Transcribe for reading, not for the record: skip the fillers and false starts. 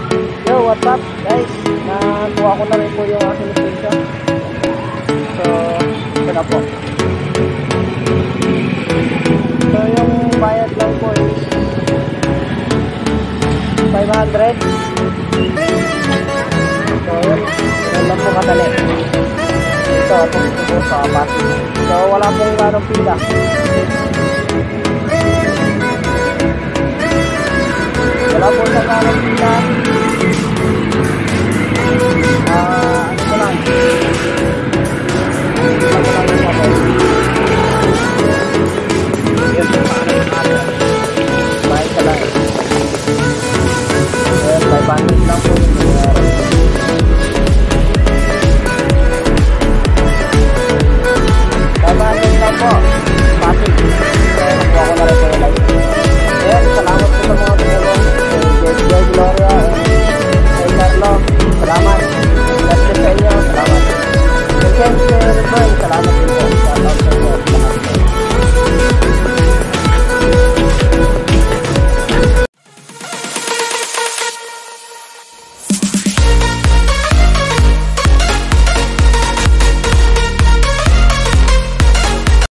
Yo, what's up guys? Nakuha ko na rin po yung aking lisensya. So, ito na po. So, yung bayad lang po is 500. So, yun lang po kadali. Ito, ito po sa Pasig. So, wala pong anong pila. Wala po sa anong pila. Ano ko lang. Ano ko lang yung sabay. Yun po sa anong natin. Bahay ka lang. 500 lang po